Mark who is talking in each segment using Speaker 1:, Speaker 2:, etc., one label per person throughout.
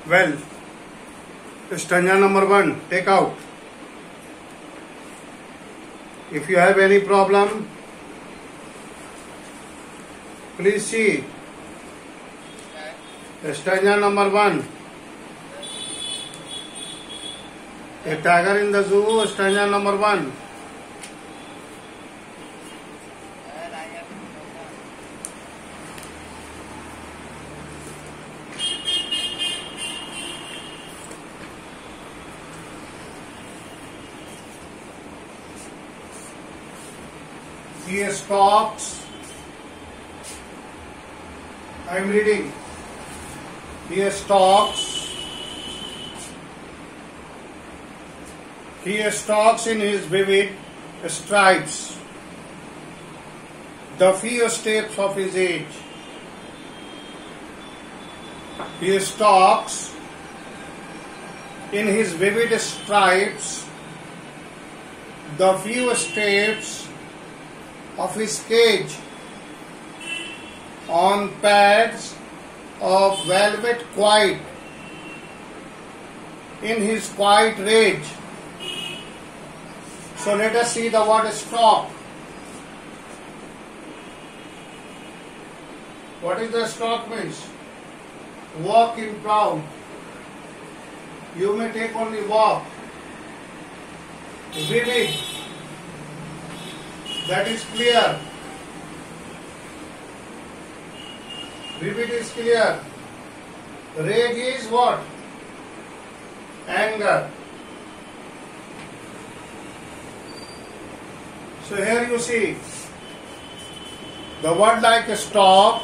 Speaker 1: Well, stanza number 1, take out. If you have any problem, please see. Stanza number 1. A tiger in the zoo, stanza number 1. He stalks. I am reading. He stalks. He stalks in his vivid stripes the few steps of his age. He stalks in his vivid stripes the few steps of his cage on pads of velvet quiet in his quiet rage. So let us see the word stalk. What is the stalk means? Walk in proud. You may take only walk. Vivid. That is clear. Vivid is clear. Rage is what? Anger. So here you see the word like stalk.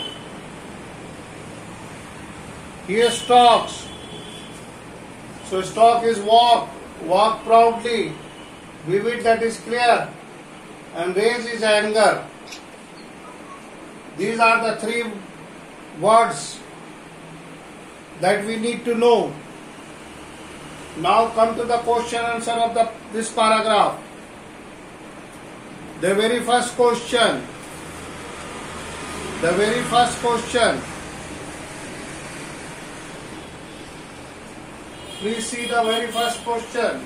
Speaker 1: Here stalks. So stalk is walk. Walk proudly. Vivid, that is clear. And rage is anger. These are the three words that we need to know. Now come to the question answer of this paragraph. The very first question. The very first question. Please see the very first question.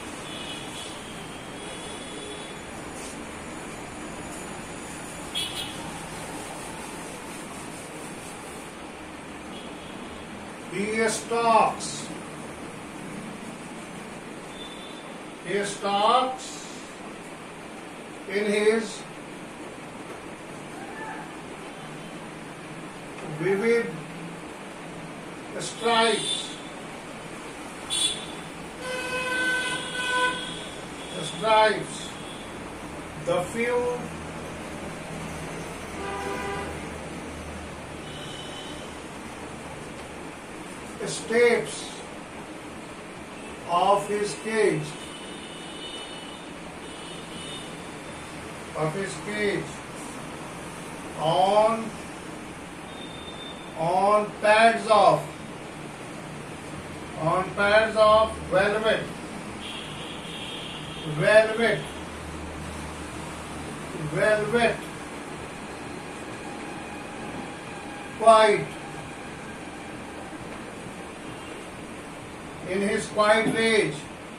Speaker 1: He stalks. He stalks in his vivid stripes. Stripes. The few steps of his cage. On pads of velvet quiet in his quiet rage.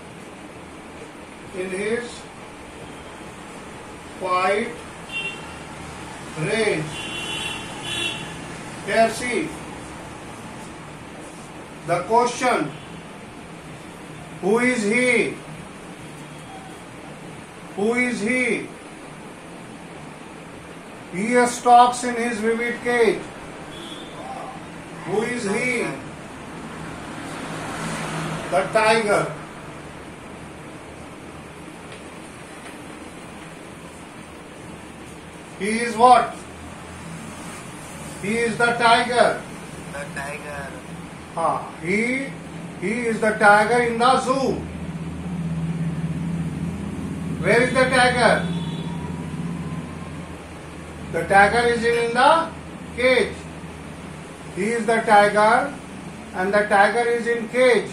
Speaker 1: In his quiet rage. Here see the question. Who is he? Who is he? He stalks in his vivid cage. Who is he? The tiger. He is what? He is the tiger.
Speaker 2: The tiger.
Speaker 1: He is the tiger in the zoo. Where is the tiger? The tiger is in the cage. He is the tiger and the tiger is in cage.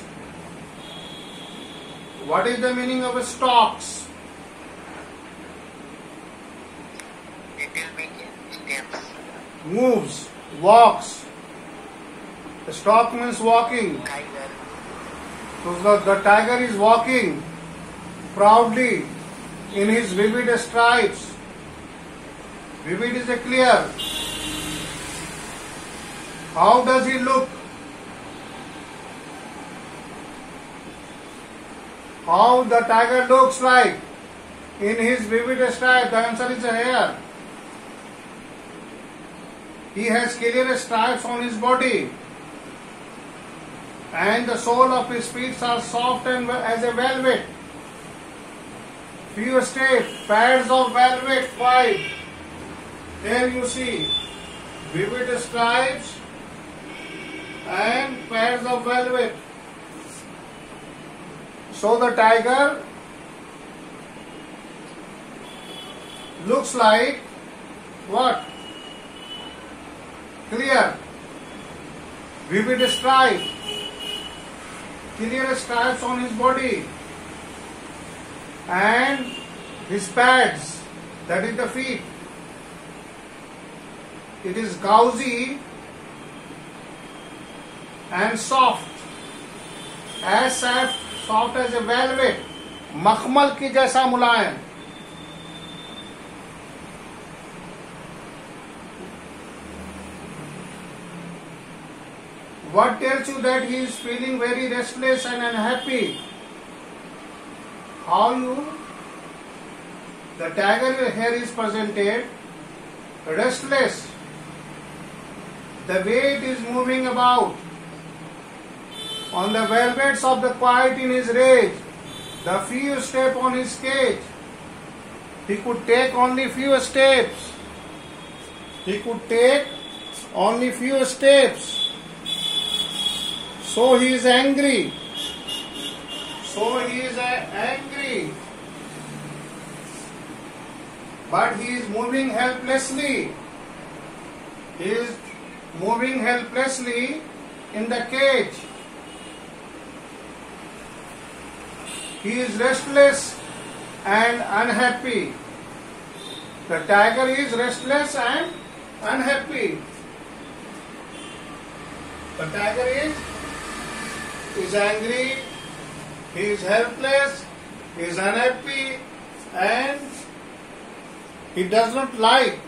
Speaker 1: What is the meaning of stalks?
Speaker 2: It will make steps.
Speaker 1: Moves, walks. Stalk means walking. So the tiger is walking proudly in his vivid stripes. Vivid is a clear. How does he look? How the tiger looks like in his vivid stripes? The answer is here. He has clear stripes on his body, and the sole of his feet are soft and as a velvet. Few steps, pads of velvet white. Here you see vivid stripes and pads of velvet. So the tiger looks like what? Clear, vivid stripe, clear stripes on his body, and his pads, that is the feet. It is gauzy and soft, as soft as a velvet, मखमल की जैसा मुलायम. What tells you that he is feeling very restless and unhappy? The tiger here is presented restless. The way it is moving about on the velvets of the quiet in his rage, the few steps on his cage. He could take only few steps. He could take only few steps. So he is angry. But he is moving helplessly. He is moving helplessly in the cage. He is restless and unhappy. The tiger is restless and unhappy. The tiger is angry, he is helpless, he is unhappy, and he doesn't like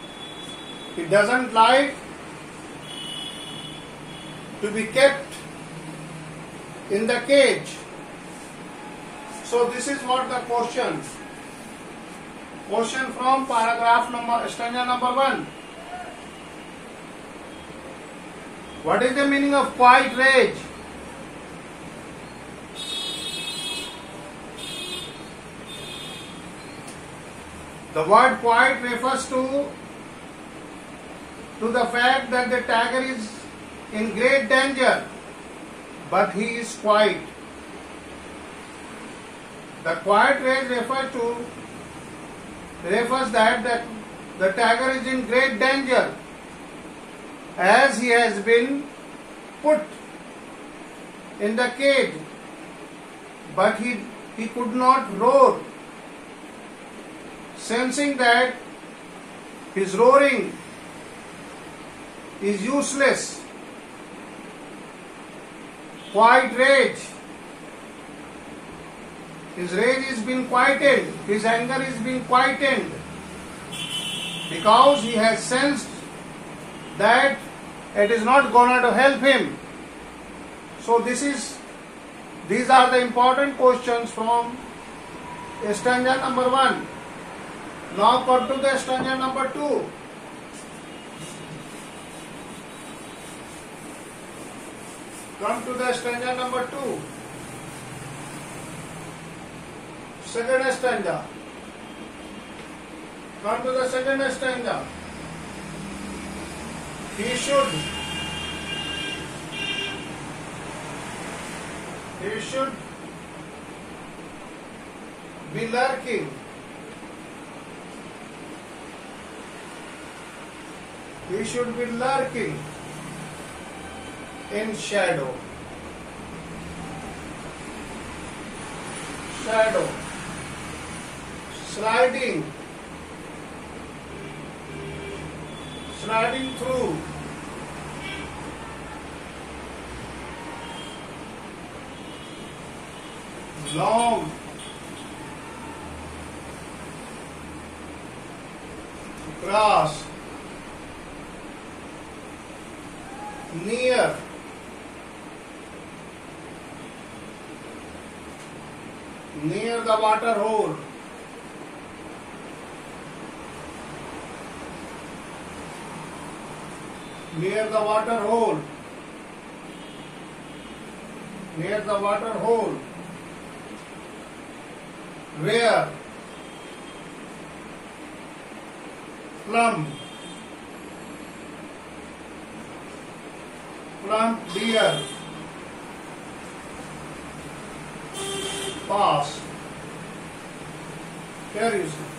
Speaker 1: to be kept in the cage. So this is what the question from stanza number 1. What is the meaning of quiet rage? The word quiet refers to the fact that the tiger is in great danger, but he is quiet. The quiet rage refers that the tiger is in great danger, as he has been put in the cage, but he could not roar, sensing that his roaring is useless. Quiet rage. His rage is being quieted, his anger is being quieted, because he has sensed that it is not going to help him. So these are the important questions from stanza number 1. Now come to the stanza number 2. Come to the stanza number 2. Second stanza. Come to the second stanza. He should be lurking. He should be lurking in shadow. Sliding through long grass near the water hole. Near the water hole. Near the water hole. Where plump deer pass. Here you see.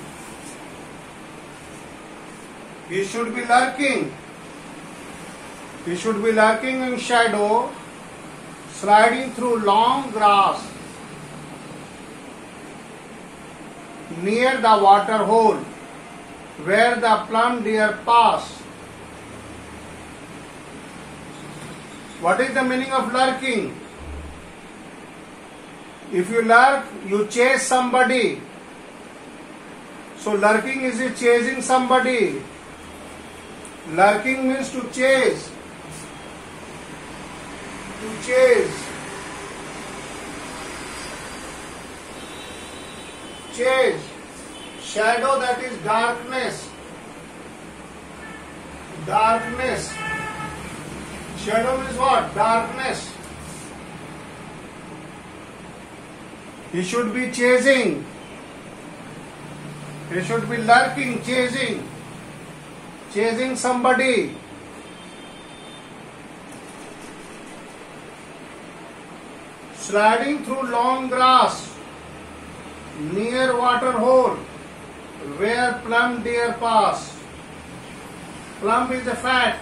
Speaker 1: He should be lurking. He should be lurking in shadow, sliding through long grass near the water hole where the plump deer pass. What is the meaning of lurking? If you lurk, you chase somebody. So lurking is chasing somebody. Lurking means to chase. To chase. Chase. Shadow, that is darkness. Darkness. Shadow is what? Darkness. He should be chasing. He should be lurking, chasing. Chasing somebody. Sliding through long grass near water hole where plump deer pass. Plump is a fat.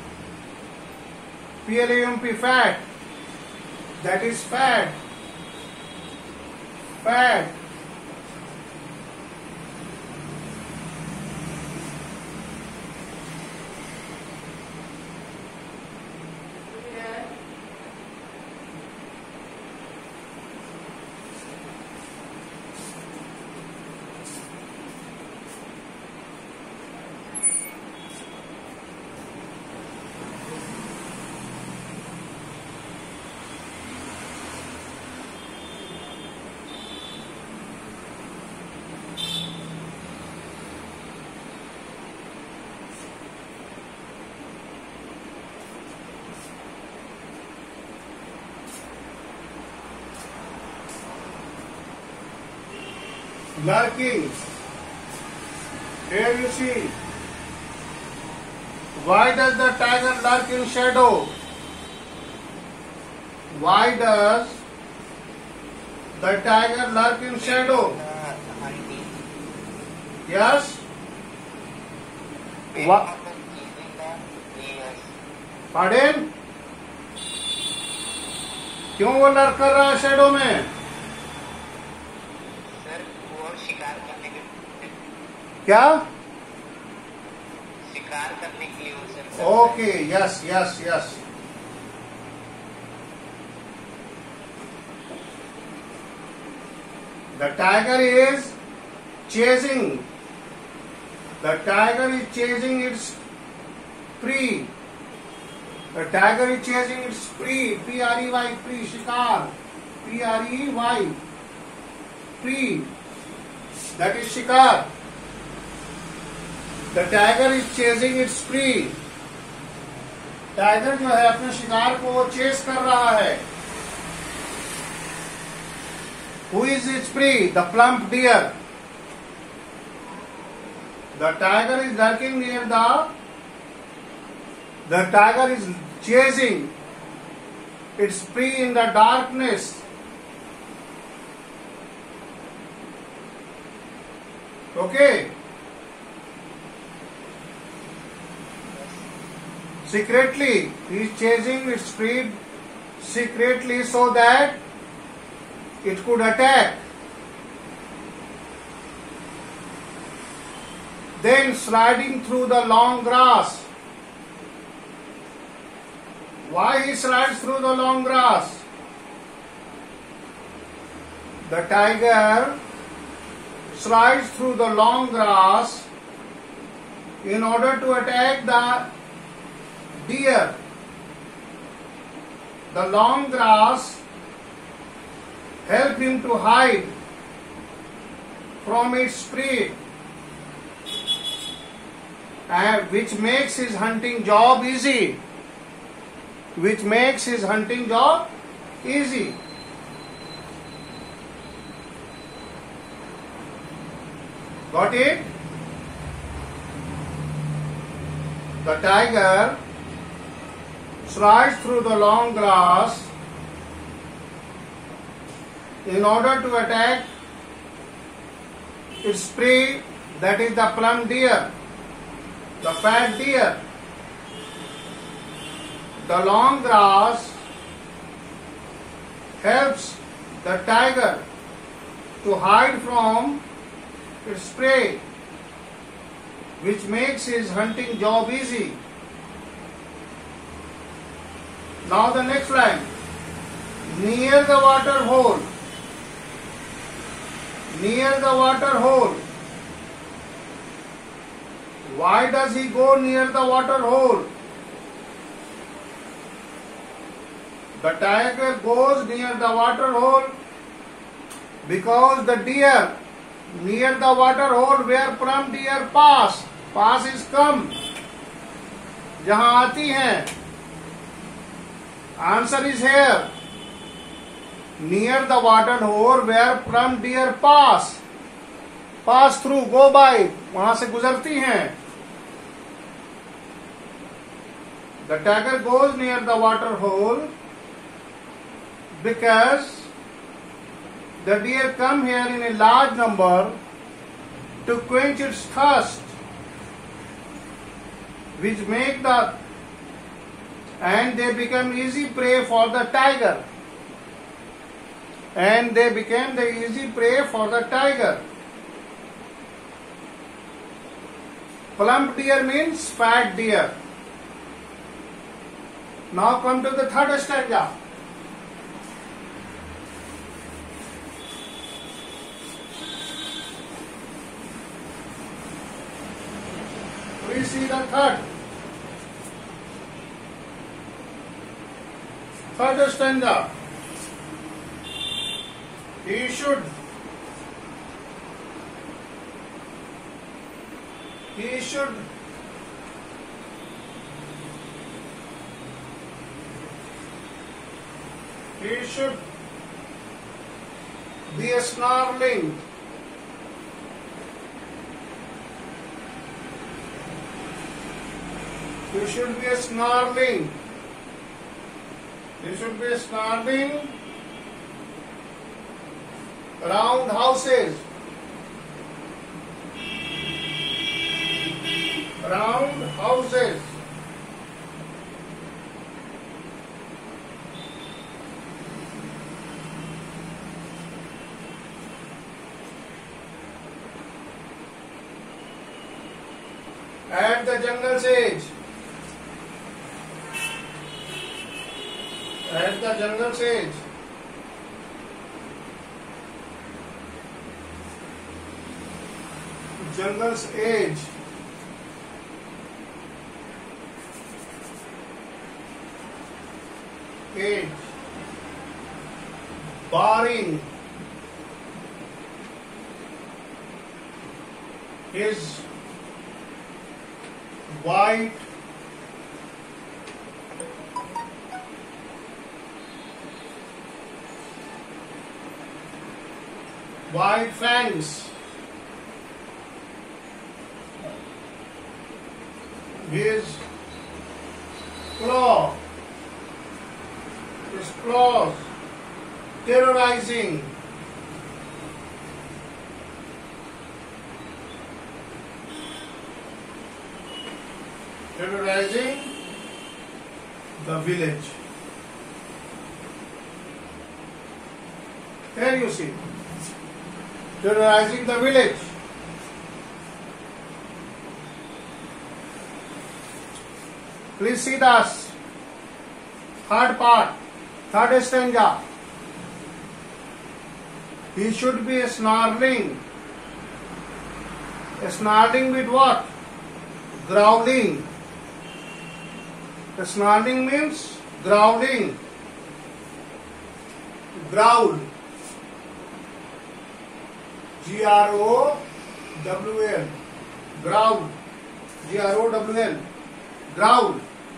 Speaker 1: P-L-U-M-P, fat. That is fat. Fat. Lurking. Here you see. Why does the tiger lurk in shadow? Why does the tiger lurk in shadow? Yes? What? Pardon? क्यों वो lurk कर रहा है shadow में?
Speaker 2: शिकार करने के लिए।
Speaker 1: क्या?
Speaker 2: शिकार करने के लिए वो sir.
Speaker 1: Okay, yes yes yes. The tiger is chasing. The tiger is chasing its prey. The tiger is chasing its prey. P-R-E-Y, prey, शिकार. P-R-E-Y, prey. That is शिकार. The tiger is chasing its prey. Tiger जो है अपने शिकार को chess कर रहा है. Who is its prey? The plump deer. The tiger is lurking near the tiger is chasing its prey in the darkness. Okay? Secretly, he is chasing its prey secretly so that it could attack. Then sliding through the long grass. Why he slides through the long grass? the tiger slides through the long grass in order to attack the deer. The long grass helps him to hide from its prey, which makes his hunting job easy. Which makes his hunting job easy. Got it? The tiger slides through the long grass in order to attack its prey, that is the plump deer, the fat deer. The long grass helps the tiger to hide from its prey, which makes his hunting job easy. Now the next line. Near the water hole. Near the water hole. Why does he go near the water hole? The tiger goes near the water hole because the deer near the water hole where plump deer pass. Pass is come. जहां आती हैं. Answer is here. Near the water hole where plump deer pass. Pass through, go by. वहां से गुजरती हैं. The tiger goes near the water hole because the deer come here in a large number to quench its thirst, which make and they become easy prey for the tiger. And they became the easy prey for the tiger. Plump deer means fat deer. Now come to the third stanza. Please see the third stanza. He should be a snarling. He should be a snarling. He should be a snarling around houses. Around houses. At the jungle's edge. At the jungle's edge. Jungle's edge. Edge. Barring his white fangs, his claws, terrorizing the village. Here you see, terrorizing the village. Please see this third part, third stanza. He should be snarling. Snarling with what? Growling. Snarling means growling. Growl. Growl. Growl. Growl. Growl.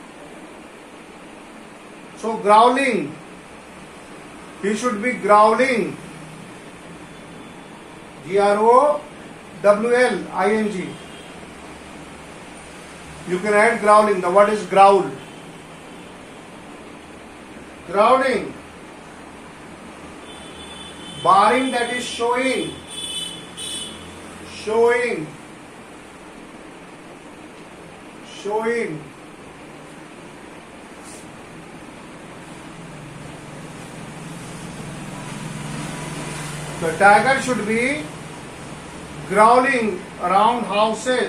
Speaker 1: So growling. He should be growling. Growling. You can add growling. The word is growl. Growling. Barring, that is showing. Showing. Showing. The tiger should be growling around houses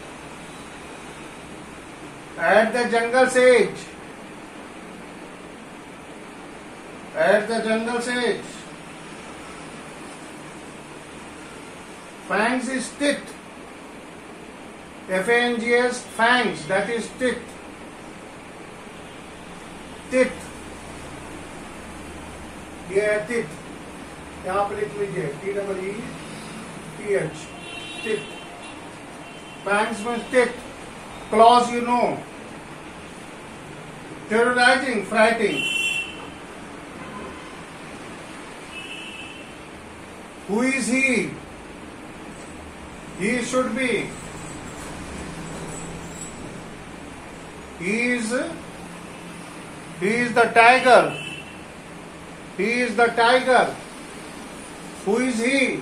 Speaker 1: at the jungle's edge. At the jungle's edge. Fangs is teeth. Fangs, fangs, that is teeth. Teeth. ये है teeth. यहाँ पर लिख लीजिए TEETH. Teeth. Fangs means teeth. Claws, you know. Terrorizing, frightening. Who is he? He should be. He is the tiger. He is the tiger. Who is he?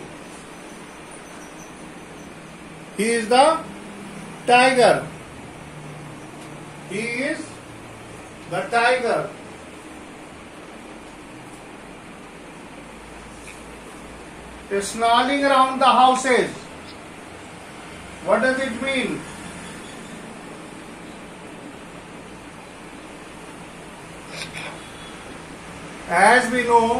Speaker 1: He is the tiger. He is the tiger. Snarling around the houses. What does it mean? As we know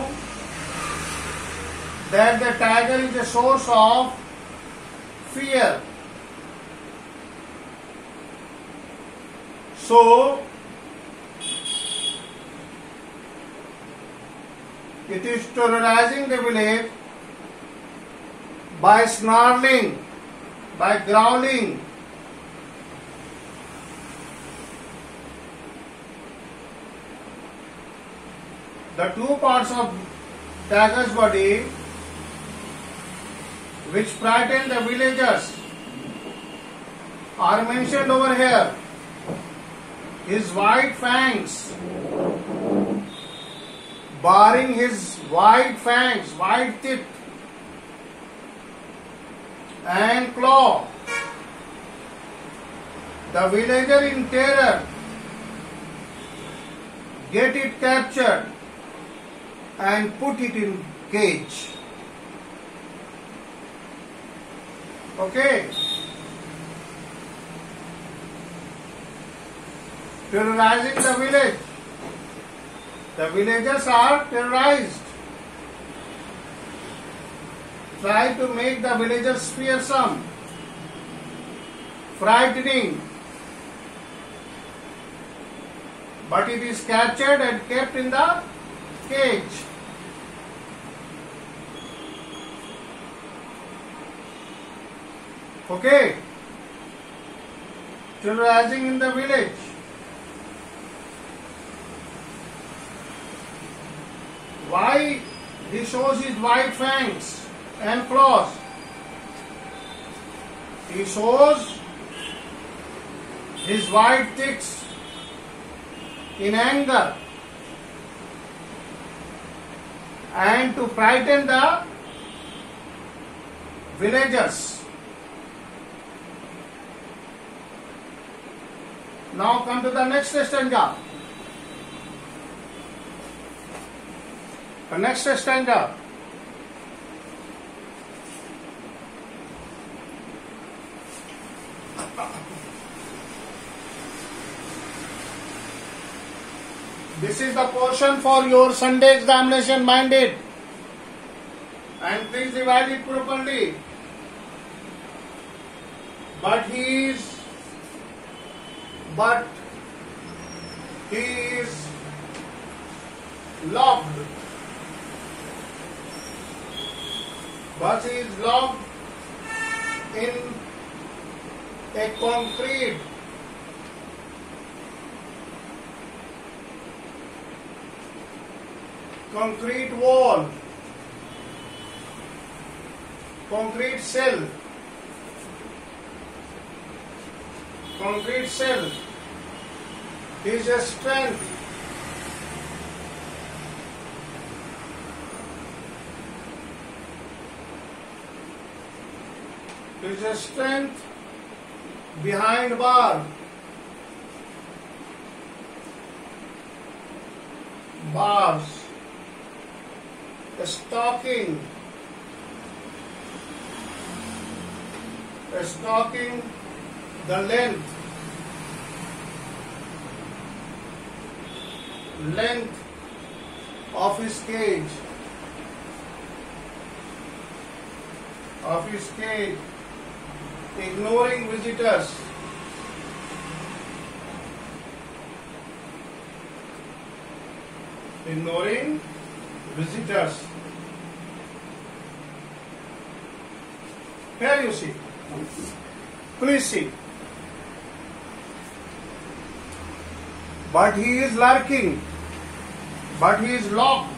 Speaker 1: that the tiger is a source of fear. So, it is terrorizing the village by snarling, by growling. The two parts of tiger's body which frighten the villagers are mentioned over here. His white fangs, barring his white fangs, white teeth and claw. The villager in terror get it captured and put it in cage. Okay. Terrorizing the village. The villagers are terrorized. Try to make the villagers fearsome, frightening. But it is captured and kept in the cage. Okay. Terrorizing in the village. Why he shows his white fangs and claws? He shows his white teeth in anger and to frighten the villagers. Now come to the next stanza. The next stanza. This is the portion for your Sunday examination minded. And please divide it properly. But he is locked. But he is locked in a concrete wall, concrete cell. His strength behind bars, stalking the length of his cage, ignoring visitors. Here you see. Please see. But he is lurking. But he is locked.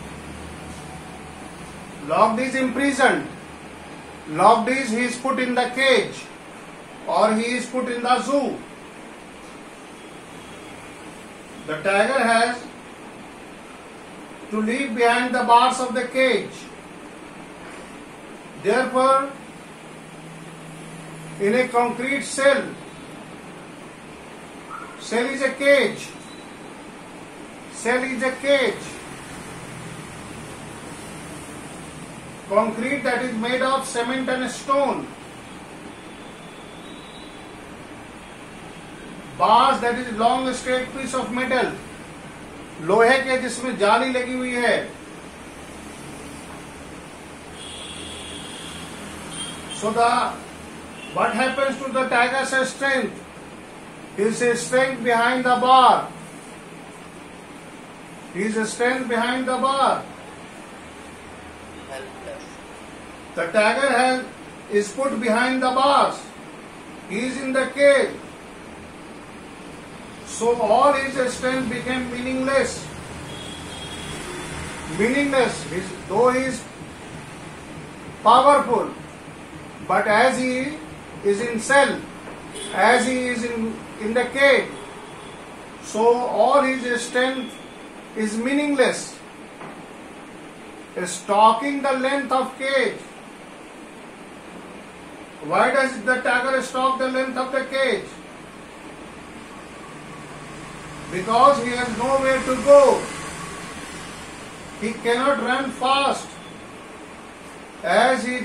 Speaker 1: Locked is imprisoned. Locked is he is put in the cage or he is put in the zoo. The tiger has to live behind the bars of the cage. Therefore, in a concrete cell is a cage. Concrete that is made of cement and stone. Bars that is long straight piece of metal. लोहे के जिसमें जाली लगी हुई है. So what happens to the tiger's strength? His strength behind the bar. The tiger is put behind the bars. He is in the cage. So all his strength became meaningless. Though he is powerful, but as he is in cell, as he is in the cage, so all his strength is meaningless. Stalking the length of cage. Why does the tiger stalk the length of the cage? Because he has nowhere to go. He cannot run fast as he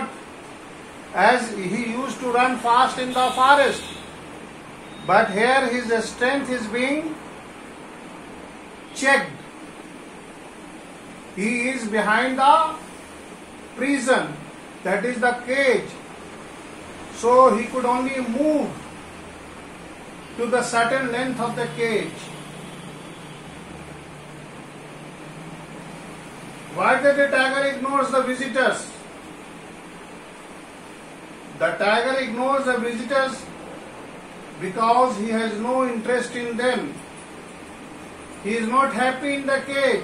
Speaker 1: used to run fast in the forest. But here his strength is being checked. He is behind the prison, that is the cage. So he could only move to the certain length of the cage. Why does the tiger ignores the visitors? The tiger ignores the visitors because he has no interest in them. He is not happy in the cage.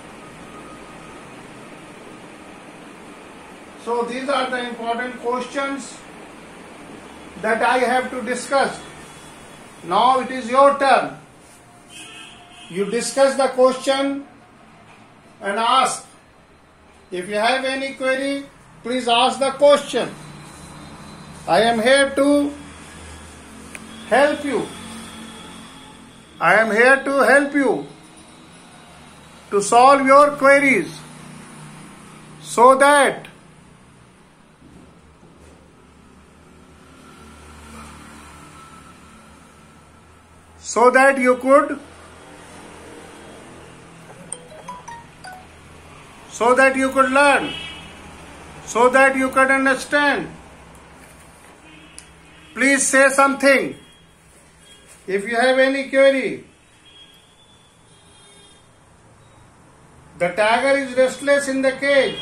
Speaker 1: So these are the important questions that I have to discuss. Now it is your turn. You discuss the question and ask. If you have any query, please ask the question. I am here to help you. To solve your queries so that you could learn. so that you can understand. Please say something if you have any query. The tiger is restless in the cage.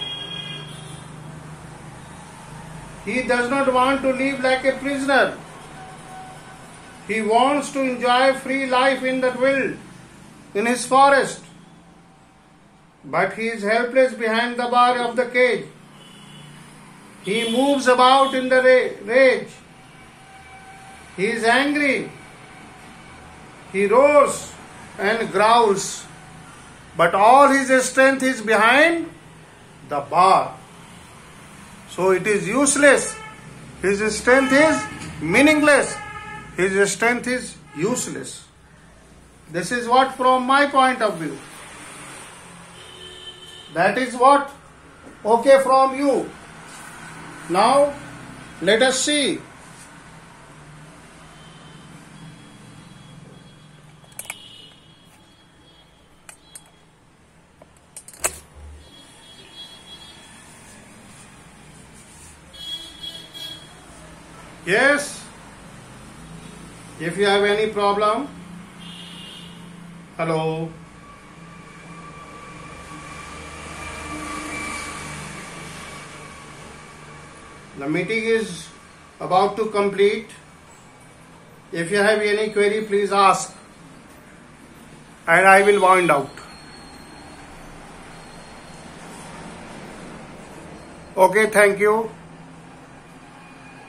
Speaker 1: He does not want to live like a prisoner. He wants to enjoy free life in the wild, in his forest. But he is helpless behind the bar of the cage. He moves about in the rage. He is angry. He roars and growls. But all his strength is behind the bar. So it is useless. His strength is meaningless. His strength is useless. This is what from my point of view. That is what okay from you. Now let us see. Yes, if you have any problem, hello. The meeting is about to complete. If you have any query, please ask and I will wind out. Okay, thank you.